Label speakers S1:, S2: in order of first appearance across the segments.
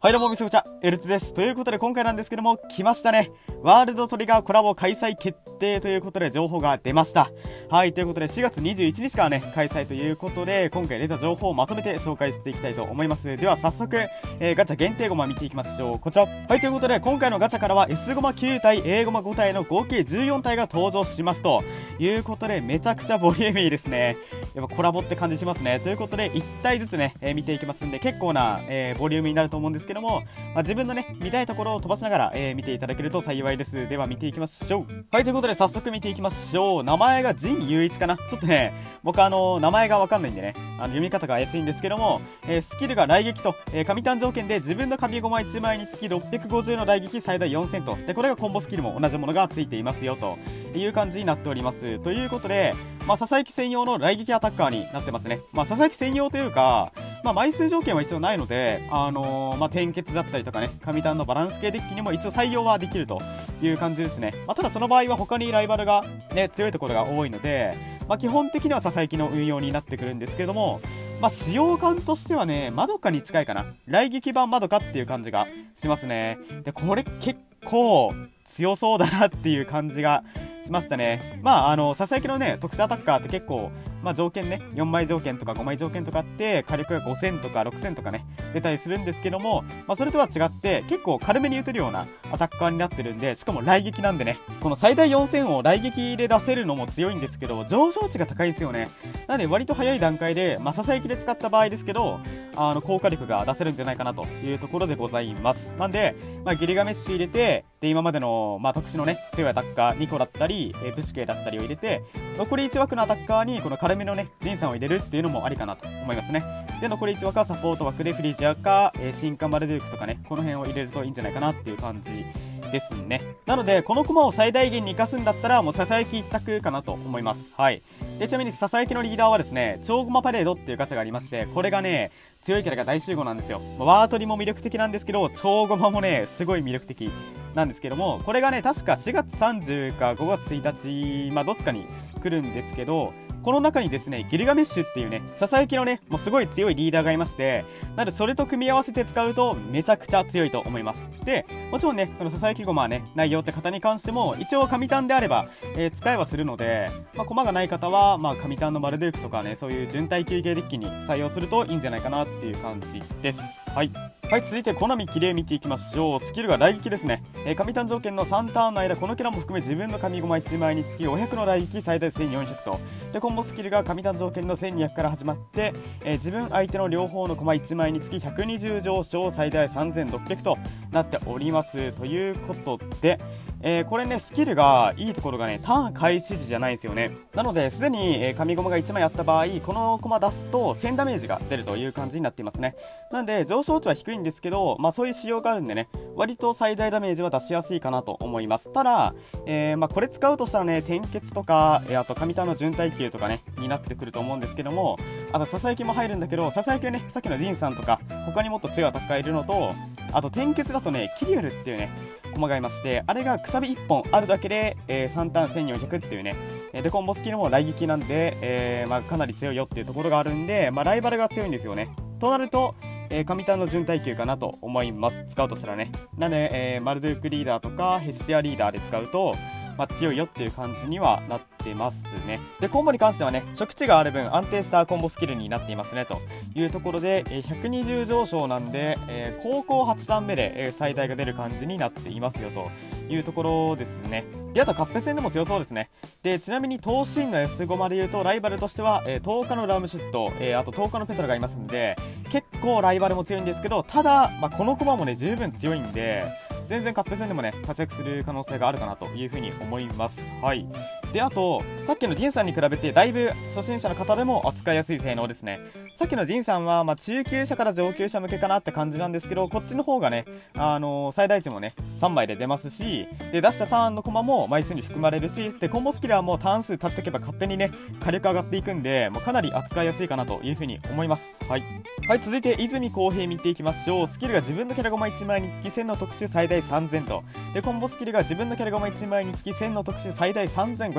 S1: はいどうもみそこちゃん、エルツです。ということで今回なんですけども、来ましたね。ワールドトリガーコラボ開催決定ということで情報が出ました。はい、ということで4月21日からね、開催ということで、今回出た情報をまとめて紹介していきたいと思います。では早速、ガチャ限定ゴマ見ていきましょう。こちら。はい、ということで今回のガチャからは S ゴマ9体、A ゴマ5体の合計14体が登場しますということで、めちゃくちゃボリューミーですね。やっぱコラボって感じしますね。ということで1体ずつね、見ていきますんで、結構な、ボリュームになると思うんですけども、自分のね、見たいところを飛ばしながら、見ていただけると幸いです。では見ていきましょう。はい、ということで早速見ていきましょう。名前が陣雄一かな。ちょっとね、僕名前がわかんないんでね、読み方が怪しいんですけども、スキルが雷撃と、神単条件で自分の神ゴマ1枚につき650の雷撃最大4000と。で、これがコンボスキルも同じものがついていますよという感じになっております。ということで、佐々木専用の雷撃アタッカーになってますね。佐々木専用というか、枚数条件は一応ないので、転結だったりとかね、神単のバランス系デッキにも一応採用はできるという感じですね。ただその場合は他にライバルがね、強いところが多いので、基本的には佐々木の運用になってくるんですけども、使用感としてはね、まどかに近いかな。雷撃版まどかっていう感じがしますね。で、これ結構強そうだなっていう感じがしましたね。佐々木のね、特殊アタッカーって結構、条件ね、4枚条件とか5枚条件とかあって、火力が5000とか6000とかね、出たりするんですけども、それとは違って、結構軽めに打てるようなアタッカーになってるんで、しかも雷撃なんでね、この最大4000を雷撃で出せるのも強いんですけど、上昇値が高いんですよね。なので、割と早い段階で、佐々木で使った場合ですけど、効果力が出せるんじゃないかなというところでございます。なんで、ギリガメッシュ入れて、で、今までの、特殊のね、強いアタッカー2個だったり、プシュ系だったりを入れて、残り1枠のアタッカーにこの軽めのね、ジンさんを入れるっていうのもありかなと思いますね。で、残り1枠はサポート枠でフリージアか、新カマルデュークとかね、この辺を入れるといいんじゃないかなっていう感じですね。なので、この駒を最大限に活かすんだったら、もうささやき一択かなと思います。はい。で、ちなみにささやきのリーダーはですね、超ゴマパレードっていうガチャがありまして、これがね、強いキャラが大集合なんですよ。ワートリも魅力的なんですけど、超ゴマもね、すごい魅力的なんですけども、これがね、確か4月30か5月1日、どっちかに来るんですけど、この中にですね、ギルガメッシュっていうね、ささやきのね、もうすごい強いリーダーがいまして、なのでそれと組み合わせて使うとめちゃくちゃ強いと思います。で、もちろんね、そのささやきゴマはね、ないよって方に関しても、一応神単であれば、使えはするので、駒がない方は、神単のマルデュークとかね、そういう準耐久系デッキに採用するといいんじゃないかなっていう感じです。はい。はい、続いてコナミキレイ見ていきましょう。スキルが雷撃ですね。神単条件の3ターンの間、このキャラも含め自分の神ゴマ1枚につき500の雷撃最大1400と。で、コンボスキルが神単条件の1200から始まって、自分相手の両方の駒1枚につき120上昇最大3600となっております。ということで、これね、スキルがいいところがね、ターン開始時じゃないんですよね。なので、すでに、神駒が1枚あった場合、この駒出すと1000ダメージが出るという感じになっていますね。なので、上昇値は低いんですけど、そういう仕様があるんでね、割と最大ダメージは出しやすいかなと思います。ただ、これ使うとしたらね、転結とか、あと神単の準耐久とかね、になってくると思うんですけども、あと、ささやきも入るんだけど、ささやきはね、さっきのジンさんとか、他にもっと強いアタッカーいるのと、あと、転結だとね、キリュルっていうね、駒がいまして、あれがくさび1本あるだけで、3ターン1400っていうね、で、コンボスキルも雷撃なんで、かなり強いよっていうところがあるんで、ライバルが強いんですよね。となると、神単の準耐久かなと思います。使うとしたらね。なので、マルドゥークリーダーとかヘステアリーダーで使うと、強いよっていう感じにはなってますね。で、コンボに関してはね、食地がある分安定したコンボスキルになっていますねというところで、120上昇なんで、高校8ターン目で、最大が出る感じになっていますよというところですね。で、あとカップ戦でも強そうですね。で、ちなみに東進の S ゴマで言うとライバルとしては、10日のラムシュット、あと10日のペトラがいますんで、結構ライバルも強いんですけど、ただ、この駒もね、十分強いんで、全然カップ戦でもね、活躍する可能性があるかなというふうに思います。はい。で、あと、さっきのジンさんに比べて、だいぶ初心者の方でも扱いやすい性能ですね。さっきのジンさんは、中級者から上級者向けかなって感じなんですけど、こっちの方がね、最大値もね、3枚で出ますし、で、出したターンの駒も枚数に含まれるし、で、コンボスキルはもうターン数経っていけば勝手にね、火力上がっていくんで、もうかなり扱いやすいかなというふうに思います。はい。はい、続いて、泉公平見ていきましょう。スキルが自分のキャラゴマ1枚につき1000の特殊最大3000と。で、コンボスキルが自分のキャラゴマ1枚につき1000の特殊最大3500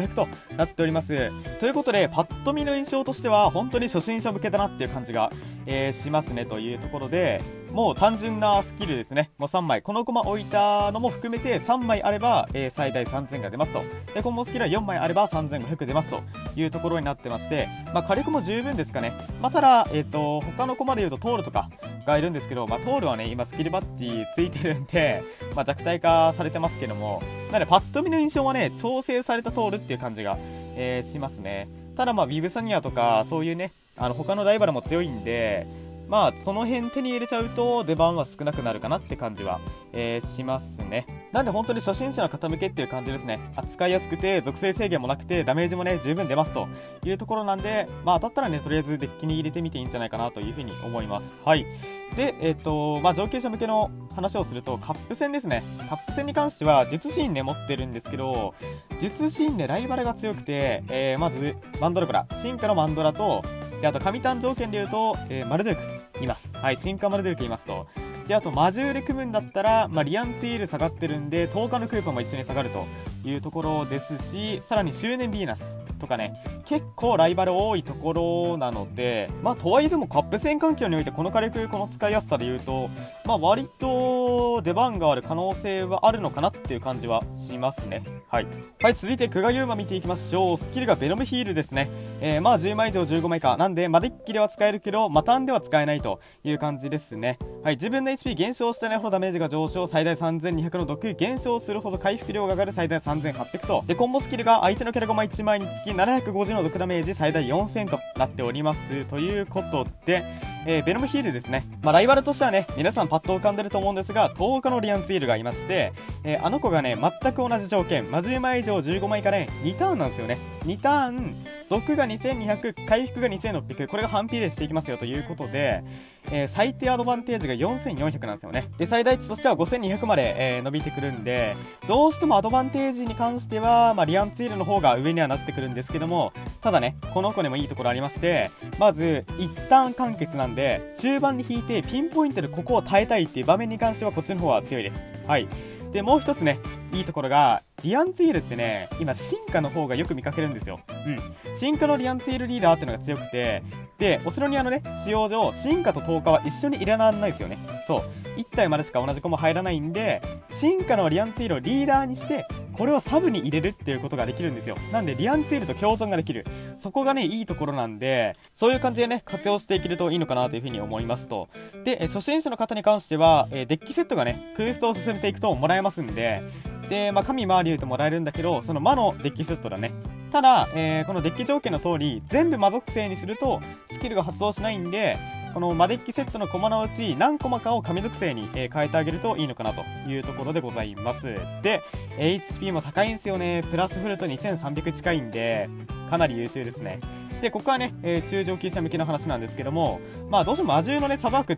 S1: 3500となっております。ということでパッと見の印象としては本当に初心者向けだなっていう感じが、しますねというところで、もう単純なスキルですね。もう3枚このコマ置いたのも含めて3枚あれば、最大3000が出ますと。でコンボスキルは4枚あれば3500出ますというところになってまして、火力も十分ですかね。ただ、他のコマでいうとトールとかがいるんですけど、トールはね今スキルバッジついてるんで、弱体化されてますけども、なのでパッと見の印象はね調整されたトールっていう感じが、しますね。ただビブサニアとかそういうね他のライバルも強いんで、その辺手に入れちゃうと出番は少なくなるかなって感じは、しますね。なんで本当に初心者の方向けっていう感じですね。扱いやすくて属性制限もなくてダメージもね十分出ますというところなんで、当たったらねとりあえずデッキに入れてみていいんじゃないかなというふうに思います。はい。で上級者向けの話をするとカップ戦ですね。カップ戦に関しては術師院ね持ってるんですけど、術師院ねライバルが強くて、まずマンドラから進化のマンドラと、であと神単条件でいうと、マルドゥークいます。はい、進化マルドゥークいますと。であと魔獣で組むんだったら、リアンティール下がってるんで10日のクーパーも一緒に下がるというところですし、さらに執念ヴィーナスとかね結構ライバル多いところなので、とはいえでもカップ戦環境においてこの火力この使いやすさでいうと、割と出番がある可能性はあるのかなっていう感じはしますね。はい、続いてクガユーマ見ていきましょう。スキルがベノムヒールですね。10枚以上15枚かなんで、デッキでは使えるけどターンでは使えないという感じですね。はい、自分の HP 減少したねほどダメージが上昇、最大3200の毒減少するほど回復量が上がる、最大3800と。でコンボスキルが相手のキャラゴマ1枚につき750の毒ダメージ最大4000となっておりますということで、ベノムヒールですね。ライバルとしてはね皆さんパッと浮かんでると思うんですが、10日のリアンツイールがいまして、あの子がね全く同じ条件、10枚以上15枚からね2ターンなんですよね。2ターン毒が2200、回復が2600、これが反比例していきますよということで、最低アドバンテージが4400なんですよね。で最大値としては5200まで、伸びてくるんで、どうしてもアドバンテージに関しては、リアンツイールの方が上にはなってくるんですけども、ただねこの子にもいいところありまして、まず一旦完結なんで終盤に引いてピンポイントでここを耐えたいっていう場面に関してはこっちの方は強いです。はい。でもう一つねいいところが、リアンツイールってね今進化の方がよく見かけるんですよ。進化のリアンツイールリーダーっていうのが強くて、でオスロニアのね使用上進化と10日は一緒に入れられないですよね。そう1体までしか同じ子も入らないんで、進化のリアンツイールをリーダーにしてこれをサブに入れるっていうことができるんですよ。なんでリアンツイールと共存ができる、そこがねいいところなんで、そういう感じでね活用していけるといいのかなというふうに思いますと。で初心者の方に関しては、デッキセットがねクエストを進めていくともらえますんで、神回り言うともらえるんだけど、その魔のデッキセットだね。ただ、このデッキ条件の通り全部魔属性にするとスキルが発動しないんで、この魔デッキセットのコマのうち何コマかを神属性に、変えてあげるといいのかなというところでございます。で HP も高いんですよね。プラスフルト2300近いんでかなり優秀ですね。でここはね、中上級者向けの話なんですけども、どうしても魔獣のねサバークって、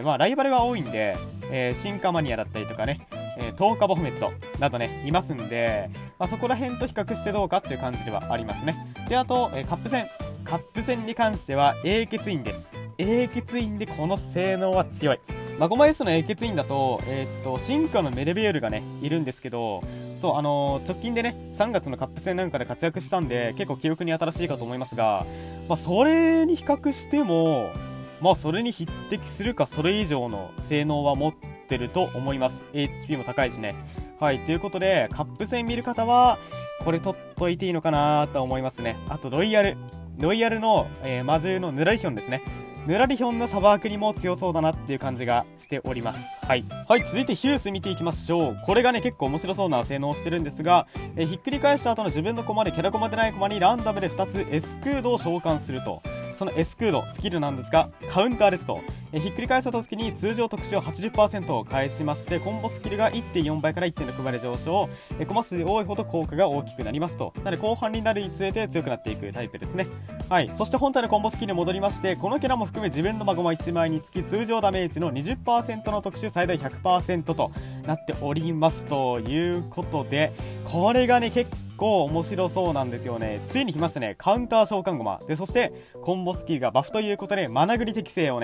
S1: ライバルが多いんで、進化マニアだったりとかね、10日ボフメットなどねいますんで、そこら辺と比較してどうかっていう感じではありますね。であと、カップ戦に関しては英傑院です。英傑院でこの性能は強い。5枚 S の英傑院だと、進化のメレベールがねいるんですけど、そう直近でね3月のカップ戦なんかで活躍したんで結構記憶に新しいかと思いますが、それに比較してもそれに匹敵するかそれ以上の性能は持ってると思います。 HP も高いしね。はい、ということでカップ戦見る方はこれ取っといていいのかなと思いますね。あとロイヤルの、魔獣のヌラリヒョンですね。ヌラリヒョンのサバークにも強そうだなっていう感じがしております。はい、続いてヒュース見ていきましょう。これがね結構面白そうな性能をしてるんですが、ひっくり返した後の自分のコマでキャラコマでないコマにランダムで2つエスクードを召喚すると。そのエスクードスキルなんですがカウンターですと、ひっくり返した時に通常特殊を 80% を返しまして、コンボスキルが 1.4 倍から 1.6 倍で上昇、コマ数多いほど効果が大きくなりますと。なので後半になるにつれて強くなっていくタイプですね。はい、そして本体のコンボスキルに戻りまして、このキャラも含め自分のマゴマ1枚につき通常ダメージの 20% の特殊最大 100% となっておりますということで、これがね結構面白そうなんですよね。ついに来ましたね、カウンター召喚ゴマで、そしてコンボスキルがバフということでマナグリ適性をね、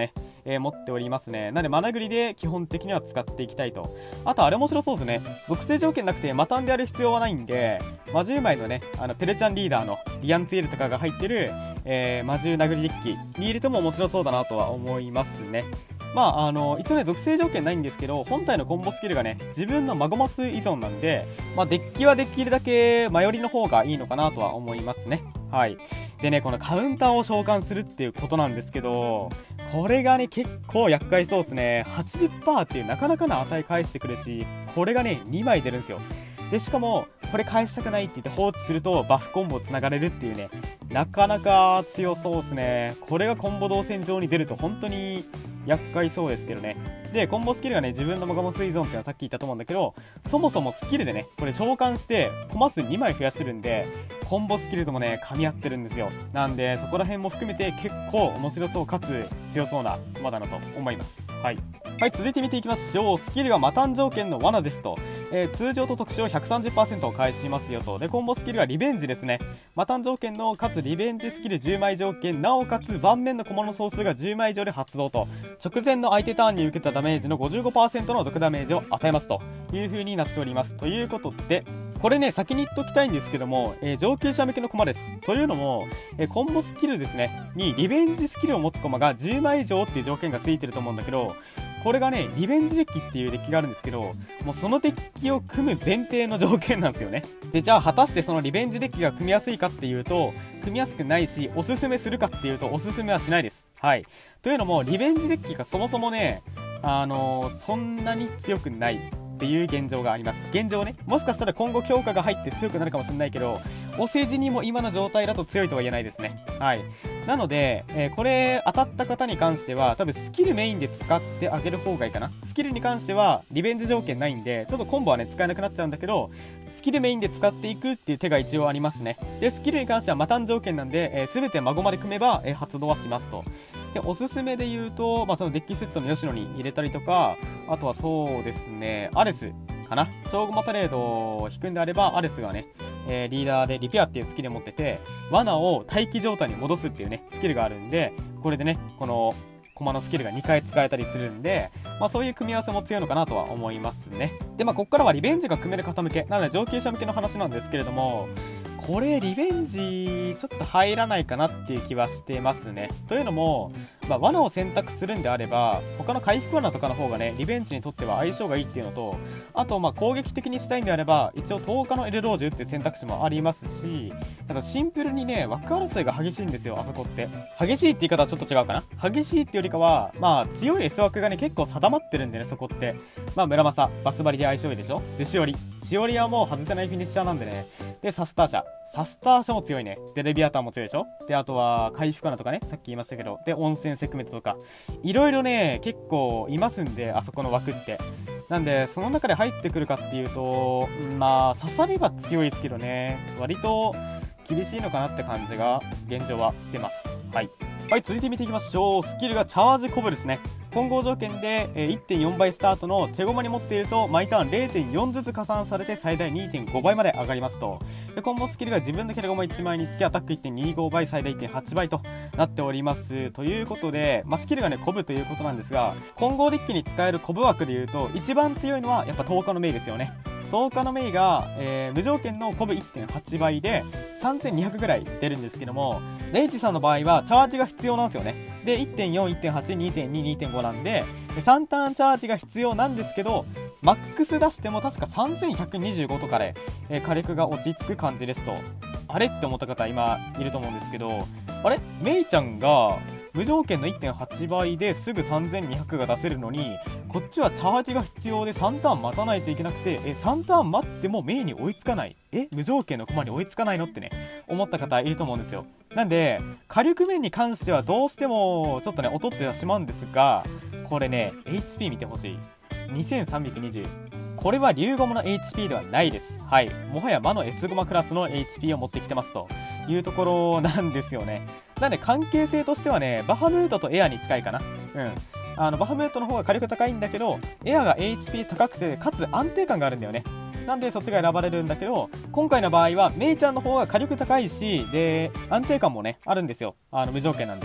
S1: 持っておりますね。なのでマナグリで基本的には使っていきたいと。あとあれ面白そうですね。属性条件なくてマタンでやる必要はないんで、魔獣枚のね、ペルチャンリーダーのディアンツエルとかが入ってる、魔獣殴りデッキに入れても面白そうだなとは思いますね。一応ね、属性条件ないんですけど、本体のコンボスキルがね、自分のマゴマス依存なんで、デッキはできるだけマヨリの方がいいのかなとは思いますね。はい。でね、このカウンターを召喚するっていうことなんですけど、これがね、結構厄介そうですね。80% っていうなかなかな値返してくるし、これがね、2枚出るんですよ。で、しかも、これ返したくないって言って放置するとバフコンボつながれるっていうね、なかなか強そうですね。これがコンボ動線上に出ると本当に厄介そうですけどね。で、コンボスキルがね、自分のマガモス依存っていうのはさっき言ったと思うんだけど、そもそもスキルでね、これ召喚してコマ数2枚増やしてるんで、コンボスキルともね、噛み合ってるんですよ。なんで、そこら辺も含めて結構面白そうかつ強そうな馬だなと思います。はい。はい、続いて見ていきましょう。スキルがマタン条件の罠ですと、通常と特殊を 130% を返しますよと。で、コンボスキルはリベンジですね。マタン条件のかつリベンジスキル10枚条件、なおかつ盤面の駒の総数が10枚以上で発動と、直前の相手ターンに受けたダメージの 55% の毒ダメージを与えますという風になっております。ということで、これね、先に言っときたいんですけども、上級者向けの駒です。というのも、コンボスキルですね、にリベンジスキルを持つ駒が10枚以上っていう条件がついてると思うんだけど、これがね、リベンジデッキっていうデッキがあるんですけど、もうそのデッキを組む前提の条件なんですよね。で、じゃあ果たしてそのリベンジデッキが組みやすいかっていうと、組みやすくないし、おすすめするかっていうと、おすすめはしないです。はい。というのも、リベンジデッキがそもそもね、そんなに強くないっていう現状があります。現状ね、もしかしたら今後強化が入って強くなるかもしれないけど、お世辞にも今の状態だと強いとは言えないですね。はい。なので、これ当たった方に関しては多分スキルメインで使ってあげる方がいいかな。スキルに関してはリベンジ条件ないんで、ちょっとコンボはね使えなくなっちゃうんだけど、スキルメインで使っていくっていう手が一応ありますね。で、スキルに関してはマタン条件なんで、全てマゴまで組めば、発動はしますと。で、おすすめで言うと、そのデッキセットの吉野に入れたりとか、あとはそうですね、アレスかな。超ゴマパレードを引くんであれば、アレスがね、リーダーでリペアっていうスキルを持ってて、罠を待機状態に戻すっていうね、スキルがあるんで、これでね、この駒のスキルが2回使えたりするんで、そういう組み合わせも強いのかなとは思いますね。で、こっからはリベンジが組める方向け、なので上級者向けの話なんですけれども、これリベンジちょっと入らないかなっていう気はしてますね。というのも、罠を選択するんであれば他の回復罠とかの方がねリベンジにとっては相性がいいっていうのと、あと攻撃的にしたいんであれば一応10日のエルロージュっていう選択肢もありますし、ただシンプルにね枠争いが激しいんですよ。あそこって激しいって言い方はちょっと違うかな。激しいってよりかは強い S 枠がね結構定まってるんでね、そこって村正バスバリで相性いいでしょ。でしおりはもう外せないフィニッシャーなんでね。でサスターシャも強いね。でレビアタンも強いでしょ。であとは回復罠とかね、さっき言いましたけど、で温泉セクメントとかいろいろね結構いますんで、あそこの枠ってなんでその中で入ってくるかっていうと刺されば強いですけどね、割と厳しいのかなって感じが現状はしてます。はい続いて見ていきましょう。スキルがチャージコブですね。混合条件で 1.4 倍スタートの手駒に持っていると毎ターン 0.4 ずつ加算されて最大 2.5 倍まで上がりますと。でコンボスキルが自分のキャラ駒1枚につきアタック 1.25 倍最大 1.8 倍となっておりますということで、スキルがねコブということなんですが、混合デッキに使えるコブ枠でいうと一番強いのはやっぱ10日のメイですよね。10日のメイが、無条件のコブ 1.8 倍で3200ぐらい出るんですけども、レイジさんの場合はチャージが必要なんですよね。で 1.4、1.8、2.2、2.5 なんで3ターンチャージが必要なんですけど、マックス出しても確か3125とかで、火力が落ち着く感じですと。あれって思った方今いると思うんですけど、あれメイちゃんが無条件の 1.8 倍ですぐ3200が出せるのに、こっちはチャージが必要で3ターン待たないといけなくて、3ターン待ってもメイに追いつかない、無条件の駒に追いつかないのってね思った方いると思うんですよ。なんで火力面に関してはどうしてもちょっとね劣ってしまうんですが、これね HP 見てほしい。2320、これは竜ゴマの HP ではないです。もはや魔の S ゴマクラスの HP を持ってきてますというところなんですよね。なんで関係性としてはねバハムートとエアに近いかな。バハムートの方が火力高いんだけどエアが HP 高くてかつ安定感があるんだよね。なんでそっちが選ばれるんだけど、今回の場合はメイちゃんの方が火力高いし、で安定感もねあるんですよ。無条件なんで。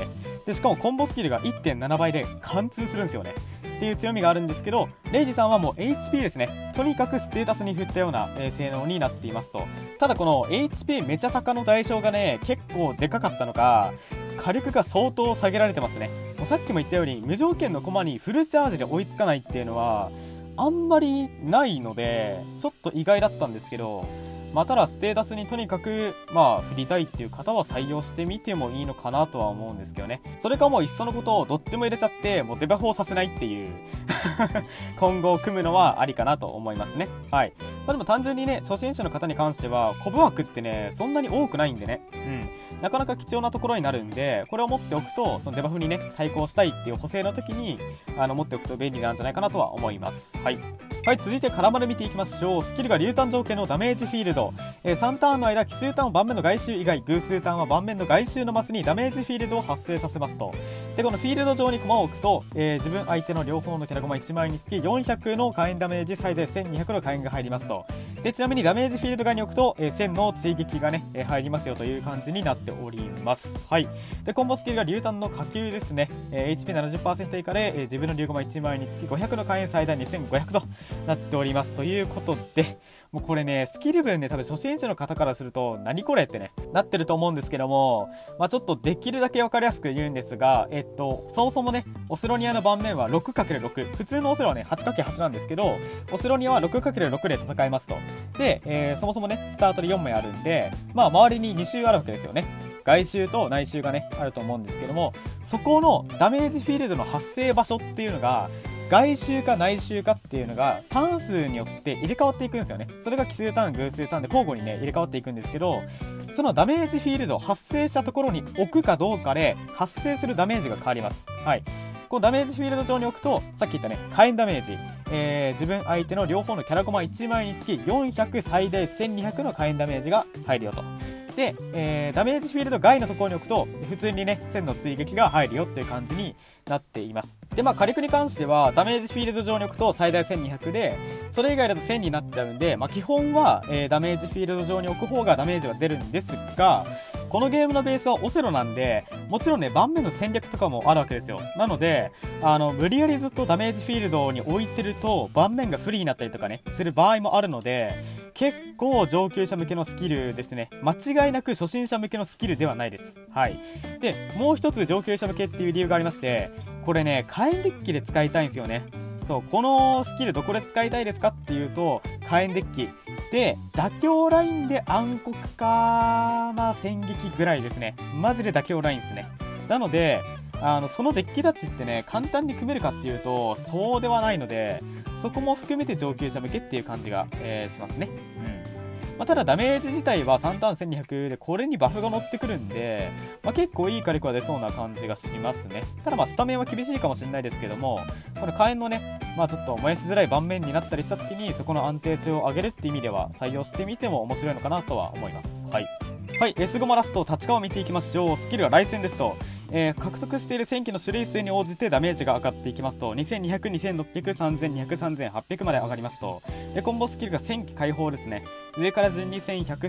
S1: でしかもコンボスキルが 1.7 倍で貫通するんですよねっていう強みがあるんですけど、レイジさんはもう HP ですね。とにかくステータスに振ったような、性能になっていますと。ただこの HP めちゃ高の代償がね結構でかかったのか、火力が相当下げられてますね。もうさっきも言ったように無条件の駒にフルチャージで追いつかないっていうのはあんまりないので、ちょっと意外だったんですけど、ただステータスにとにかく振りたいっていう方は採用してみてもいいのかなとは思うんですけどね。それかもういっそのことをどっちも入れちゃってもうデバフをさせないっていう今後組むのはありかなと思いますね。はい。でも単純にね、初心者の方に関してはコブ枠ってねそんなに多くないんでね、なかなか貴重なところになるんで、これを持っておくとそのデバフにね対抗したいっていう補正の時に持っておくと便利なんじゃないかなとは思います。はい。はい、続いてカラマル見ていきましょう。スキルが流炭条件のダメージフィールド、3ターンの間奇数ターンを盤面の外周以外、偶数ターンは盤面の外周のマスにダメージフィールドを発生させますと。でこのフィールド上に駒を置くと、自分相手の両方のキャラ駒1枚につき400の火炎ダメージ、最大1200の火炎が入りますと。でちなみにダメージフィールド外に置くと、1000の追撃がね、入りますよという感じになっております。はい。でコンボスキルが流炭の火球ですね、HP70% 以下で、自分の竜駒1枚につき500の火炎、最大2500となっております。ということで、もうこれねスキル分ね多分初心者の方からすると何これってねなってると思うんですけども、ちょっとできるだけ分かりやすく言うんですが、そもそもねオスロニアの盤面は 6×6、 普通のオセロはね 8×8 なんですけど、オスロニアは 6×6 で戦いますと。で、そもそもねスタートで4枚あるんで、周りに2周あるわけですよね。外周と内周がねあると思うんですけども、そこのダメージフィールドの発生場所っていうのが外周か内周かっていうのがターン数によって入れ替わっていくんですよね。それが奇数ターン偶数ターンで交互にね入れ替わっていくんですけど、そのダメージフィールド発生したところに置くかどうかで発生するダメージが変わります。はい。こうダメージフィールド上に置くとさっき言ったね火炎ダメージ、自分相手の両方のキャラコマ1枚につき400最大1200の火炎ダメージが入るよと。で、ダメージフィールド外のところに置くと普通にね1000の追撃が入るよっていう感じになっています。で火力に関してはダメージフィールド上に置くと最大1200で、それ以外だと1000になっちゃうんで、基本は、ダメージフィールド上に置く方がダメージは出るんですが、このゲームのベースはオセロなんで、もちろんね盤面の戦略とかもあるわけですよ。なので無理やりずっとダメージフィールドに置いてると盤面が不利になったりとかねする場合もあるので、結構上級者向けのスキルですね。間違いなく初心者向けのスキルではないです。はい。でもう一つ上級者向けっていう理由がありまして、これね火炎デッキで使いたいんですよね。そう、このスキルどこで使いたいですかっていうと火炎デッキで、妥協ラインで暗黒か戦撃ぐらいですね。マジで妥協ラインですね。なのでそのデッキたちってね簡単に組めるかっていうとそうではないので、そこも含めて上級者向けっていう感じが、しますね。ただダメージ自体は3ターン1200でこれにバフが乗ってくるんで、結構いい火力は出そうな感じがしますね。ただスタメンは厳しいかもしれないですけども、この火炎のねちょっと燃やしづらい盤面になったりした時にそこの安定性を上げるっていう意味では採用してみても面白いのかなとは思います。はい。はい、S5マラスト立川を見ていきましょう。スキルは雷戦ですと、獲得している戦機の種類数に応じてダメージが上がっていきますと、2200、2600、3200、3800まで上がりますと。でコンボスキルが戦機解放ですね。上から順に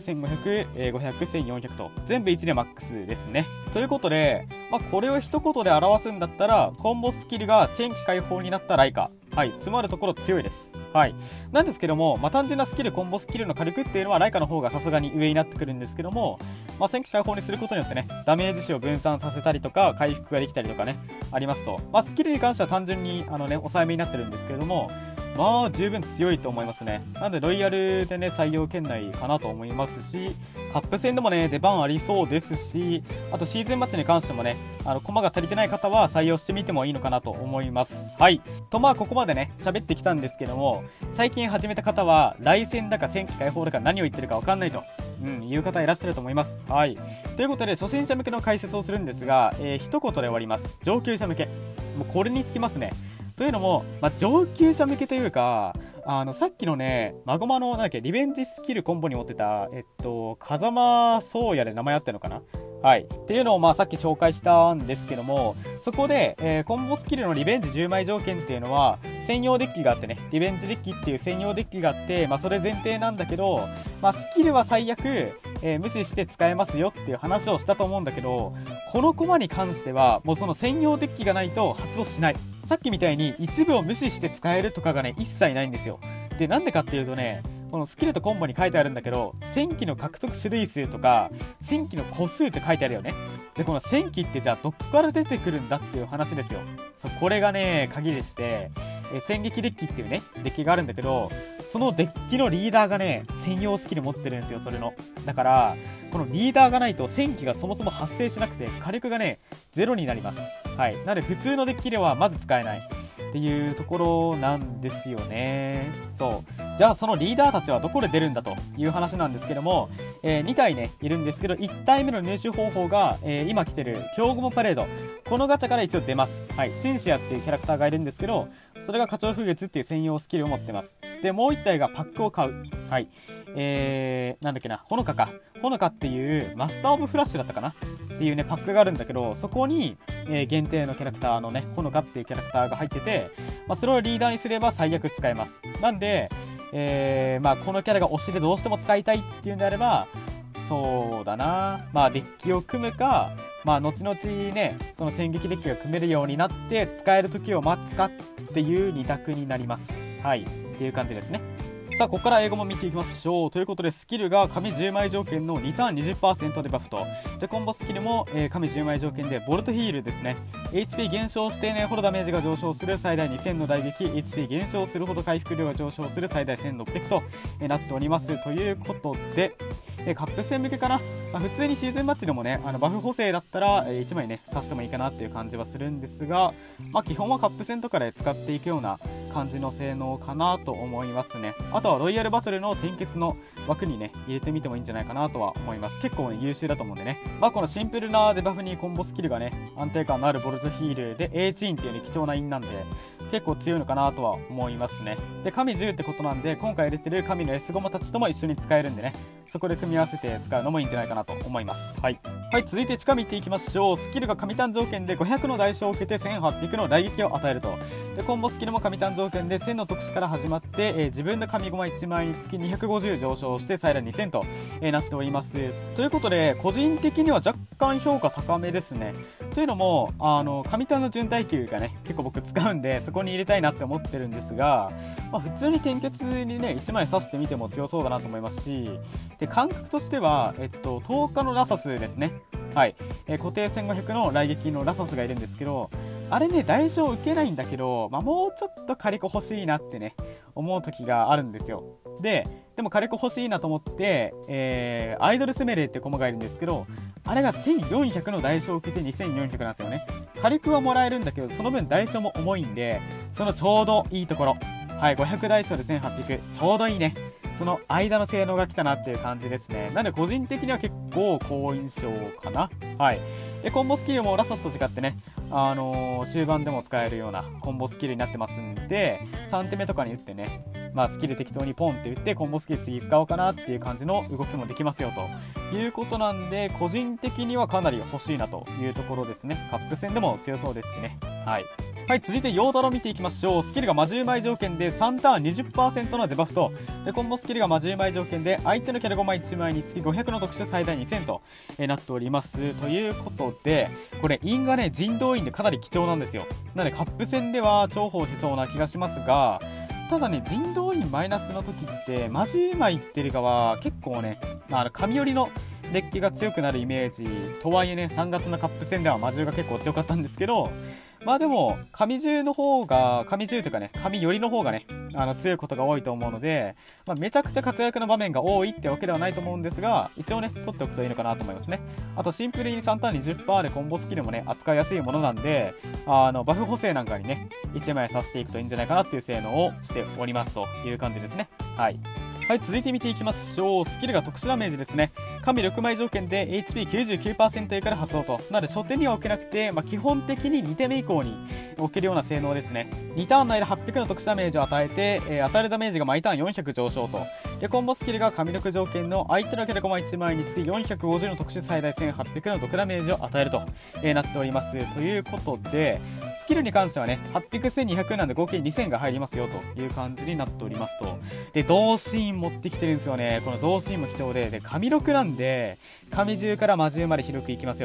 S1: 1100、1500、500、1400と全部1でマックスですね。ということで、これを一言で表すんだったらコンボスキルが戦機解放になったライカ、はい、詰まるところ強いです。はい。なんですけども、単純なスキル、コンボスキルの火力っていうのはライカの方がさすがに上になってくるんですけども、戦機解放にすることによってね、ダメージ値を分散させたりとか、回復ができたりとかね、ありますと。スキルに関しては単純に抑えめになってるんですけれども、十分強いと思いますね。なのでロイヤルでね採用圏内かなと思いますし、カップ戦でもね出番ありそうですし、あとシーズンマッチに関してもね駒が足りてない方は採用してみてもいいのかなと思います。はいとここまでね喋ってきたんですけども、最近始めた方は来戦だか戦機解放だか何を言ってるか分かんないという方いらっしゃると思います。はい。ということで初心者向けの解説をするんですが、一言で終わります。上級者向け、もうこれにつきますね。というのも、上級者向けというか、さっきのね、マゴマのリベンジスキルコンボに持ってた、風間宗也で名前あったのかな。はい。っていうのをさっき紹介したんですけども、そこで、コンボスキルのリベンジ10枚条件っていうのは、専用デッキがあってね、リベンジデッキっていう専用デッキがあって、それ前提なんだけど、スキルは最悪、無視して使えますよっていう話をしたと思うんだけど、 このコマに関してはもうその専用デッキがないと発動しない。さっきみたいに一部を無視して使えるとかがね一切ないんですよ。でなんでかっていうとね、このスキルとコンボに書いてあるんだけど、戦機の獲得種類数とか戦機の個数って書いてあるよね。でこの戦機ってじゃあどっから出てくるんだっていう話ですよ。そう、これがね鍵でして、戦撃デッキっていうねデッキがあるんだけど、そのデッキのリーダーがね専用スキル持ってるんですよ。それのだからこのリーダーがないと戦機がそもそも発生しなくて火力がねゼロになります。はい、なので普通のデッキではまず使えないっていうところなんですよね。そうじゃあそのリーダーたちはどこで出るんだという話なんですけども、2体ねいるんですけど、1体目の入手方法が、今来てる強ゴモパレード、このガチャから一応出ます。はい、シンシアっていうキャラクターがいるんですけど、それが花鳥風月っていう専用スキルを持ってます。でもう1体がパックを買う。はい、なんだっけな、ほのかか、ほのかっていうマスターオブフラッシュだったかなっていうねパックがあるんだけど、そこに、限定のキャラクターのねほのかっていうキャラクターが入ってて、それをリーダーにすれば最悪使えます。なんで、このキャラが推しでどうしても使いたいっていうんであれば、そうだな、デッキを組むか、後々ねその戦撃デッキが組めるようになって使える時を待つかっていう2択になります。はい、っていう感じですね。さあここから英語も見ていきましょう。ということでスキルが紙10枚条件の2ターン 20% でバフと、でコンボスキルも、紙10枚条件でボルトヒールですね。 HP 減少していないほどダメージが上昇する最大2000の大撃、 HP 減少するほど回復量が上昇する最大1600と、なっております。ということで、カップ戦向けかな、普通にシーズンマッチでもねバフ補正だったら、1枚ね刺してもいいかなっていう感じはするんですが、基本はカップ戦とかで使っていくような感じの性能かなと思いますね。あとはロイヤルバトルの転結の枠にね入れてみてもいいんじゃないかなとは思います。結構ね優秀だと思うんでね、このシンプルなデバフにコンボスキルがね安定感のあるボルトヒールで A チーンっていうね貴重なインなんで結構強いのかなとは思いますね。で神10ってことなんで、今回入れてる神の S ゴマたちとも一緒に使えるんでね、そこで組み合わせて使うのもいいんじゃないかなと思います。はい、続いて近道いっていきましょう。スキルが神単条件で500の代償を受けて1800の雷撃を与えると。でコンボスキルも神単条件で1000の特殊から始まって、自分の神ゴマ1枚につき250上昇して最大2000と、なっております。ということで個人的には若干評価高めですね。というのも神単の準耐久がね結構僕使うんで、そこに入れたいなって思ってるんですが、普通に転結にね1枚刺してみても強そうだなと思いますし、で感覚としては、10日のラサスですね。はい、固定1500の雷撃のラサスがいるんですけど、あれね代償受けないんだけど、もうちょっと火力欲しいなってね思う時があるんですよ。でも火力欲しいなと思って、アイドルセメレーって駒がいるんですけど、あれが1400の代償を受けて2400なんですよね。火力はもらえるんだけど、その分代償も重いんで、そのちょうどいいところ、はい、500代償で1800、ちょうどいいね。その間の性能が来たなっていう感じですね。なので個人的には結構好印象かな。はい、でコンボスキルもラサスと違ってね、中盤でも使えるようなコンボスキルになってますんで、3手目とかに打ってね、スキル適当にポンって打ってコンボスキル次使おうかなっていう感じの動きもできますよということなんで、個人的にはかなり欲しいなというところですね。カップ戦でも強そうですしね。はい、続いてヨーダロ見ていきましょう。スキルが魔獣枚条件で3ターン 20% のデバフと、でコンボスキルが魔獣枚条件で相手のキャラ5枚1枚につき500の特殊最大2000と、なっております。ということで、これインがね人道院でかなり貴重なんですよ。なのでカップ戦では重宝しそうな気がしますが、ただね人道院マイナスの時って魔獣枚っていうよりかは結構ね神寄りのデッキが強くなるイメージとはいえね、3月のカップ戦では魔獣が結構強かったんですけど、でも神獣の方が、神獣というかね神寄りの方がね強いことが多いと思うので、めちゃくちゃ活躍の場面が多いってわけではないと思うんですが、一応ね取っておくといいのかなと思いますね。あとシンプルに3ターン 20% でコンボスキルもね扱いやすいものなんで、バフ補正なんかにね1枚刺していくといいんじゃないかなっていう性能をしておりますという感じですね。はい、続いて見ていきましょう。スキルが特殊ダメージですね。神6枚条件で HP99% 以下で発動と。なので初手には置けなくて、基本的に2手目以降に置けるような性能ですね。2ターンの間800の特殊ダメージを与えて、与えるダメージが毎ターン400上昇と。でコンボスキルが神6条件の相手のキャラ5枚1枚につき450の特殊最大1800の毒ダメージを与えると、なっております。ということで、スキルに関してはね800、1200なんで合計2000が入りますよという感じになっておりますと。で同心持ってきてるんですよね。この同心も貴重で、神6なんで神獣から魔獣まで広くいきますよと。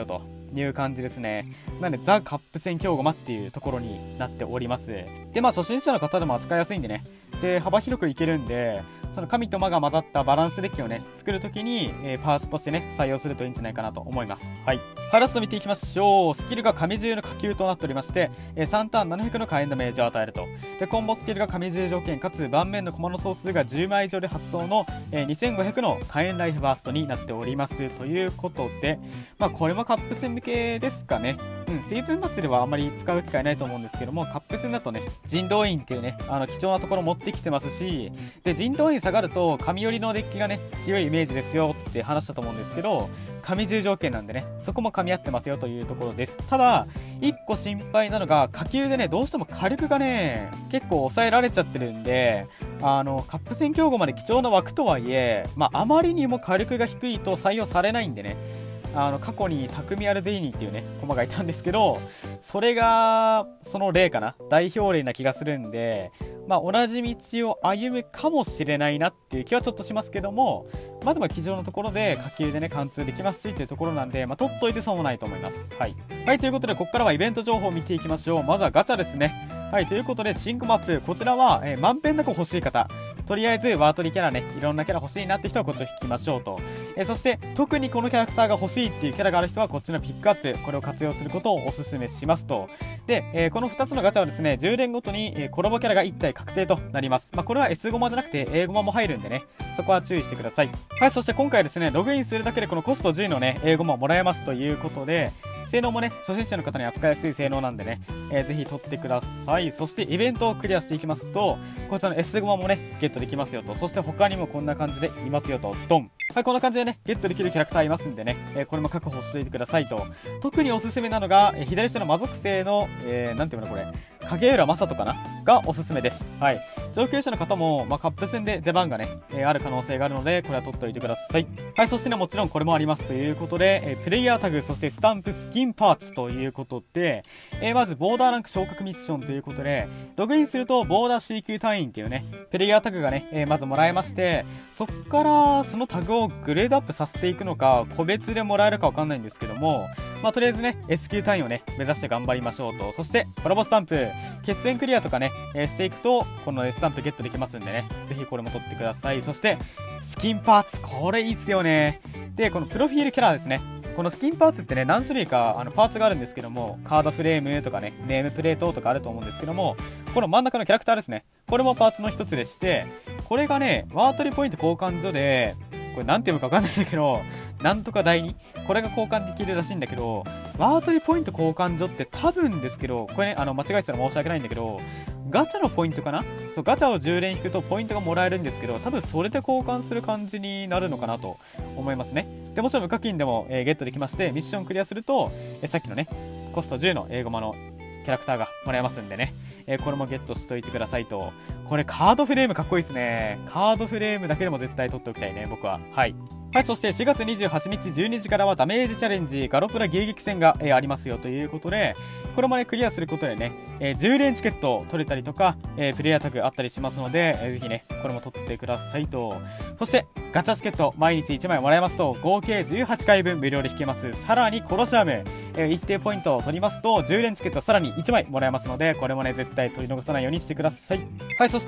S1: いう感じですね。なんでザ・カップ戦強ゴマっていうところになっております。で初心者の方でも扱いやすいんでね、で幅広くいけるんで、その神と魔が混ざったバランスデッキをね作るときに、パーツとしてね採用するといいんじゃないかなと思います。はい、ラスト見ていきましょう。スキルが神獣の下級となっておりまして、3ターン700の火炎ダメージを与えると。でコンボスキルが神獣条件かつ盤面の駒の総数が10枚以上で発動の、2500の火炎ライフバーストになっておりますということで、これもカップ戦向けですかね。シーズンマッチではあんまり使う機会ないと思うんですけども、カップ戦だとね人道院っていうね貴重なところ持ってきてますし、で人道院下がると神寄りのデッキがね強いイメージですよって話したと思うんですけど、神10条件なんでねそこも噛み合ってますよというところです。ただ1個心配なのが下級でねどうしても火力がね結構抑えられちゃってるんで、カップ戦競合まで貴重な枠とはいえ、あまりにも火力が低いと採用されないんでね、過去にタクミアルデイニーっていうね駒がいたんですけど、それがその例かな、代表例な気がするんで、同じ道を歩むかもしれないなっていう気はちょっとしますけども、でも机上のところで下級でね貫通できますしっていうところなんで、取っといて損もないと思います。はい、ということでここからはイベント情報を見ていきましょう。まずはガチャですね。ということでシンクマップ、こちらは、まんべんなく欲しい方、とりあえずワートリキャラね、いろんなキャラ欲しいなって人はこっちを引きましょうと。そして特にこのキャラクターが欲しいっていうキャラがある人はこっちのピックアップ、これを活用することをお勧めしますと。で、この2つのガチャはですね10連ごとに、コラボキャラが1体確定となります。これは S ゴマじゃなくて A ゴマも入るんでね、そこは注意してください。そして今回ですねログインするだけでこのコスト10のね A ゴマをもらえますということで、性能もね初心者の方に扱いやすい性能なんでね、ぜひ取ってください。そしてイベントをクリアしていきますとこちらの S ゴマもねゲットできますよと。そして他にもこんな感じでいますよと、ドン。こんな感じでねゲットできるキャラクターいますんでね、これも確保しておいてくださいと。特におすすめなのが、左下の魔属性の、なんていうのこれ、影浦正人かながおすすめです。上級者の方も、カップ戦で出番がね、ある可能性があるのでこれは取っておいてください。そしてねもちろんこれもありますということで、プレイヤータグ、そしてスタンプ、スキンパーツということで、まずボーダーランク昇格ミッションということで、ログインするとボーダー C 級隊員っていうねプレイヤータグがね、まずもらえまして、そっからそのタグをグレードアップさせていくのか個別でもらえるかわかんないんですけども、とりあえずね S 級隊員をね目指して頑張りましょうと。そしてコラボスタンプ、決戦クリアとかね、していくとこのスタンプゲットできますんでね、ぜひこれも取ってください。そしてスキンパーツ、これいいっすよね。でこのプロフィールキャラですね、このスキンパーツってね何種類かパーツがあるんですけども、カードフレームとかねネームプレートとかあると思うんですけども、この真ん中のキャラクターですね、これもパーツの一つでして、これがねワートリポイント交換所で、これなんていうのかわかんないんだけど、なんとか第2、これが交換できるらしいんだけど、ワートリポイント交換所って多分ですけど、これね間違えてたら申し訳ないんだけど、ガチャのポイントかな、そうガチャを10連引くとポイントがもらえるんですけど、多分それで交換する感じになるのかなと思いますね。でもちろん無課金でも、ゲットできまして、ミッションクリアすると、さっきのねコスト10の英語マのキャラクターがもらえますんでね、これもゲットしといてくださいと。これカードフレームかっこいいですね。カードフレームだけでも絶対取っておきたいね僕は。そして4月28日12時からはダメージチャレンジガロプラ迎撃戦が、ありますよということで、これもねクリアすることでね、10連チケット取れたりとか、プレイヤータグあったりしますので、ぜひねこれも取ってくださいと。そしてガチャチケット毎日1枚もらえますと合計18回分無料で引けます。さらにコロシアム、一定ポイントを取りますと10連チケットさらに1枚もらえますので、これもね絶対取り逃さないようにしてください。そして、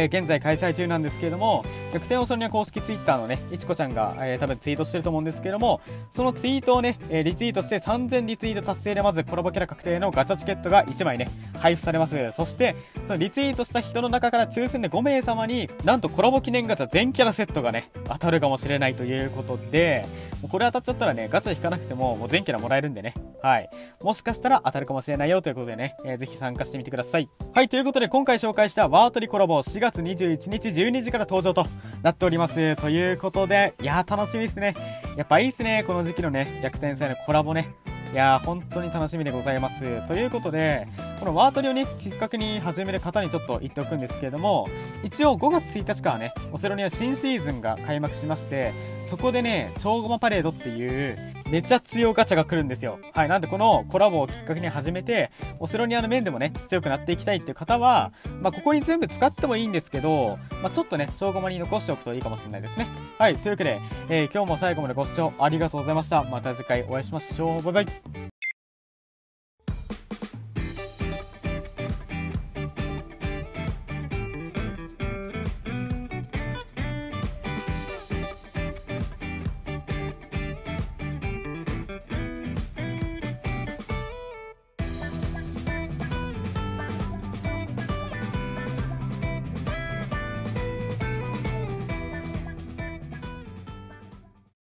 S1: 現在開催中なんですけれども、逆転オソニア公式ツイッターのねいちこちゃんが、多分ツイートしてると思うんですけども、そのツイートをね、リツイートして3000リツイート達成でまずコラボキャラ確定のガチャチケットが1枚ね配布されます。そしてそのリツイートした人の中から抽選で5名様になんとコラボ記念ガチャ全キャラセットがね当たるかもしれないということで、もうこれ当たっちゃったらねガチャ引かなくても全キャラもらえるんでね、もしかしたら当たるかもしれないよということでね、ぜひ参加してみてください。ということで今回紹介したワートリコラボ4月21日12時から登場となっておりますということで、いやー楽しみですね。やっぱいいっすね、この時期のね逆転祭のコラボね。いやー本当に楽しみでございます。ということでこのワートリをねきっかけに始める方にちょっと言っておくんですけれども、一応5月1日からねオセロニア新シーズンが開幕しまして、そこでね超ゴマパレードっていうめっちゃ強ガチャが来るんですよ。はい。なんでこのコラボをきっかけに始めて、オセロニアの面でもね、強くなっていきたいっていう方は、ここに全部使ってもいいんですけど、ちょっとね、小駒に残しておくといいかもしれないですね。はい。というわけで、今日も最後までご視聴ありがとうございました。また次回お会いしましょう。バイバイ。